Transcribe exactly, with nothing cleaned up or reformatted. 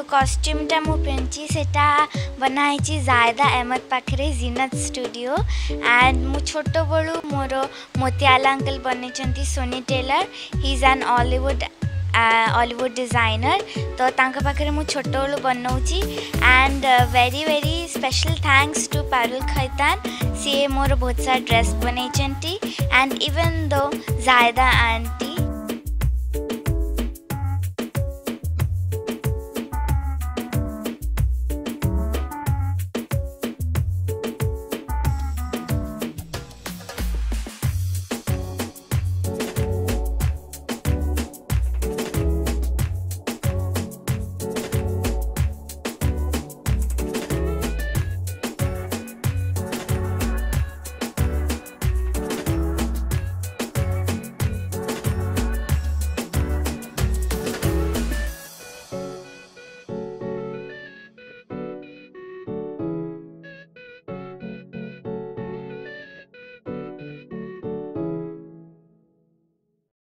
costume टा मु पिंची सेटा बनाई जायदा अहमद पाखरे जीनत स्टूडियो एंड मु छोटो बड़ू मोर मोतियाला अंकल बनी Soni tailor he is an Hollywood Hollywood designer तो तांका पाखरे मु छोटो बड़ू बनाऊची and very very special thanks to Parul Khaitan सी मोर बहुत सारा ड्रेस बनई एंड इवन दो जायदा आंटी